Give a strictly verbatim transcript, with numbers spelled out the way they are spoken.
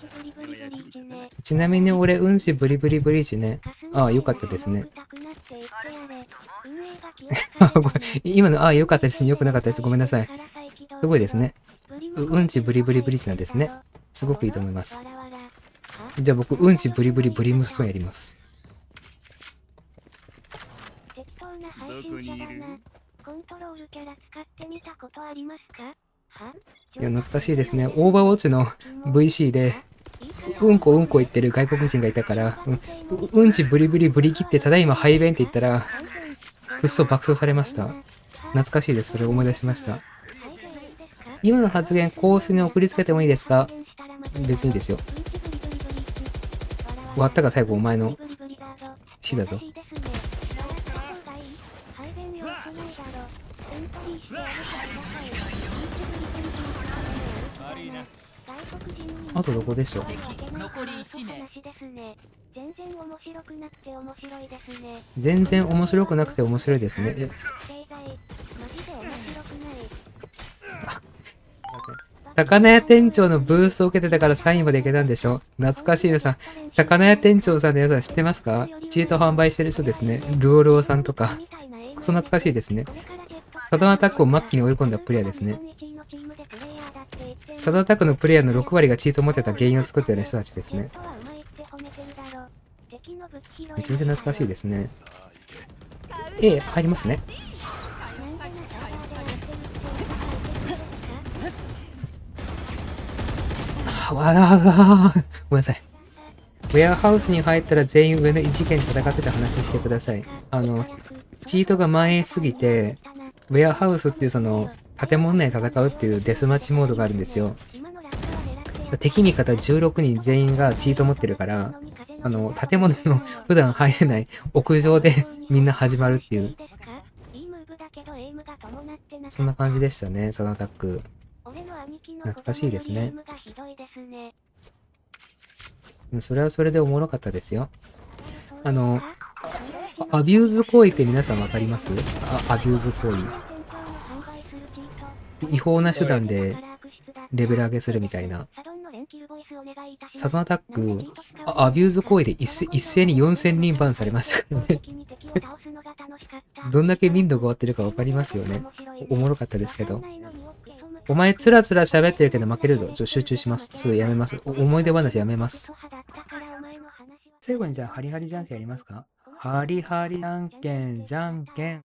ちなみに俺、うんちブリブリブリーチね。ああ、よかったですね。今の、ああ、よかったですね。よくなかったです。ごめんなさい。すごいですね。う、うんちブリブリブリーチなんですね。すごくいいと思います。じゃあ僕、うんちブリブリブリムストンやります。いや、懐かしいですね。オーバーウォッチの ブイシー で、うんこうんこ言ってる外国人がいたから、うん、うんちブリブリブリ切ってただいま排便って言ったら、くっそ爆笑されました。懐かしいです。それを思い出しました。今の発言、公式に送りつけてもいいですか？別にですよ。終わったか最後お前の死だぞ。あとどこでしょう？全然面白くなくて面白いですね。全然面白くなくて面白いですね。え魚屋店長のブースを受けてたからサインまでいけたんでしょ？懐かしいなさん。魚屋店長さんのやつは知ってますか？チート販売してる人ですね。ルオルオさんとか。クソ懐かしいですね。サドンアタックを末期に追い込んだプレイヤーですね。サドンアタックのプレイヤーのろく割がチートを持ってた原因を作ったような人たちですね。めちゃめちゃ懐かしいですね。A 入りますね。わあ、ごめんなさい。ウェアハウスに入ったら全員上の異次元で戦ってた話してください。あの、チートが蔓延しすぎて、ウェアハウスっていうその、建物内で戦うっていうデスマッチモードがあるんですよ。敵味方じゅうろくにん全員がチート持ってるから、あの、建物の普段入れない屋上でみんな始まるっていう。そんな感じでしたね、サドンアタック。懐かしいですね。それはそれでおもろかったですよ。あの、アビューズ行為って皆さんわかります？あ、アビューズ行為。違法な手段でレベル上げするみたいな。サドンアタック、アビューズ行為で一斉一斉によんせんにんバンされましたからね。どんだけ民度が終わってるかわかりますよね。おもろかったですけど。お前つらつら喋ってるけど負けるぞ。ちょっと集中します。ちょっとやめます。思い出話やめます。最後にじゃあハリハリじゃんけんやりますか？ハリハリじゃんけん、じゃんけん。